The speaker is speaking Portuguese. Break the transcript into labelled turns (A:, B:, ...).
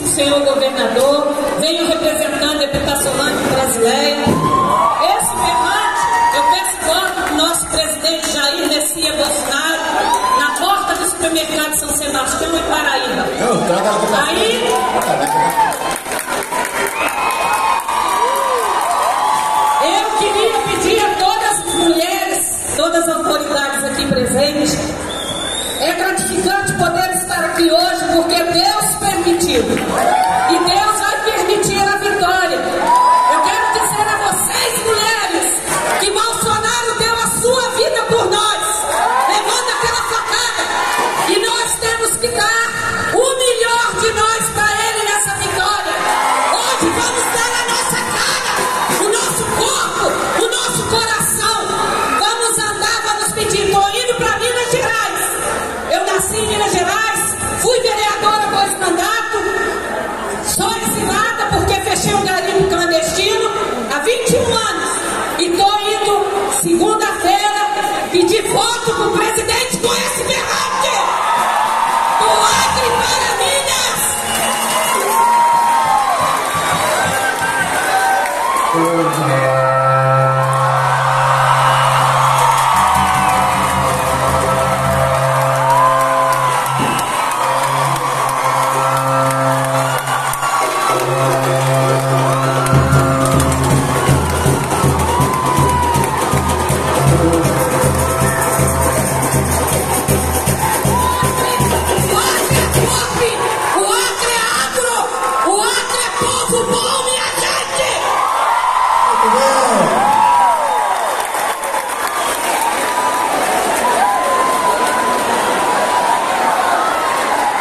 A: senhor governador, venho representando a deputada Solange Brasileira. Esse berrante, eu peço voto do nosso presidente Jair Messias Bolsonaro na porta do supermercado São Sebastião, em Paraíba. Aí, eu queria pedir a todas as mulheres, todas as autoridades aqui presentes, gratificante